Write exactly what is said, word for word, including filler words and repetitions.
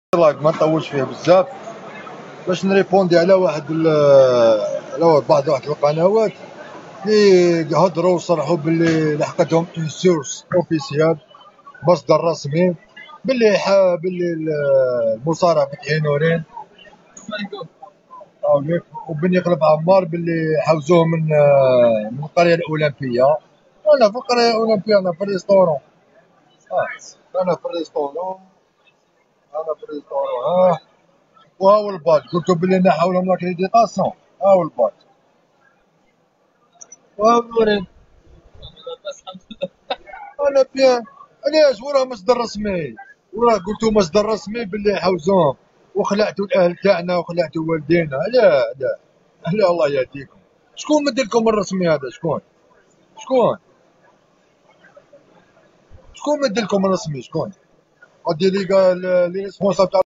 لايك ما نطولش فيه بزاف باش نريبوندي على واحد على بعض واحد القنوات اللي هضروا وصرحوا باللي لحقتهم اون سورس اوفيسيال مصدر رسمي باللي باللي المصارع فتحي نورين وبن يقلب عمار باللي حوزوه من من القريه الاولمبيه. انا في القريه الاولمبيه، انا في الريستورون، اه انا في الريستورون انا في الريستورون ها. وهاو الباج قلتو بلي نحاولهم لاكريديطاسيون، هاو الباج وهاو نورين. انا بيان. علاش وراه مصدر رسمي، وراه قلتو مصدر رسمي باللي حوزوهم وخلعتوا الاهل تاعنا وخلعتوا والدينا. لا لا لا الله يهديكم. شكون مدلكم الرسمي هذا؟ شكون شكون شكون مدلكم الرسمي؟ شكون؟ غادي لي لي ريسبونسابل تاع